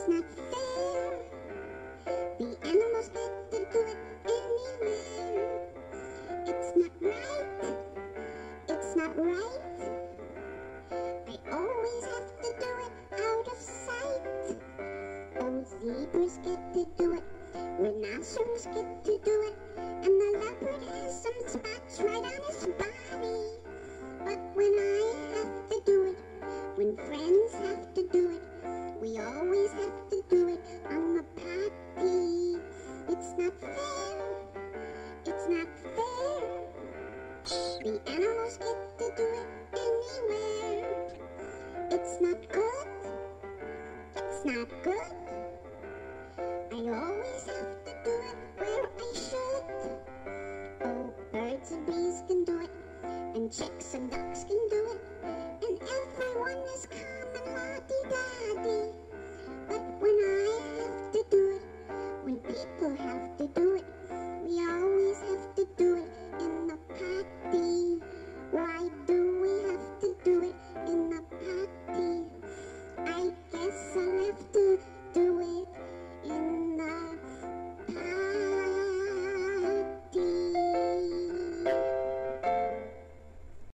It's not fair. The animals get to do it anywhere. It's not right. It's not right. They always have to do it out of sight. Oh, zebras get to do it. Rhinocerus get to do it. And the leopard has some spots right on his body. But when I have to do it, when friends have to do it, we always have to do it on the potty. It's not fair. It's not fair. The animals get to do it anywhere. It's not good. It's not good. I always have to do it where I should. Oh, birds and bees can do it, and chicks and ducks can